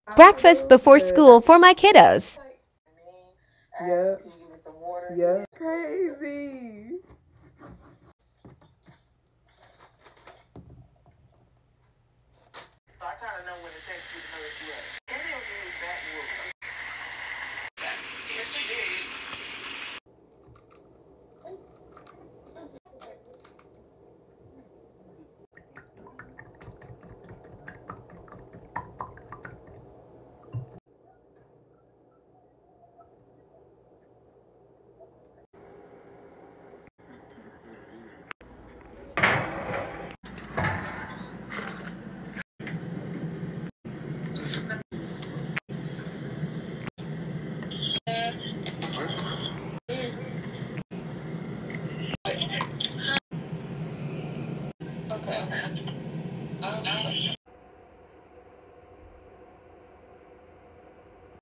Breakfast before school for my kiddos. Yep. Yep. Crazy. So I kind of know when to take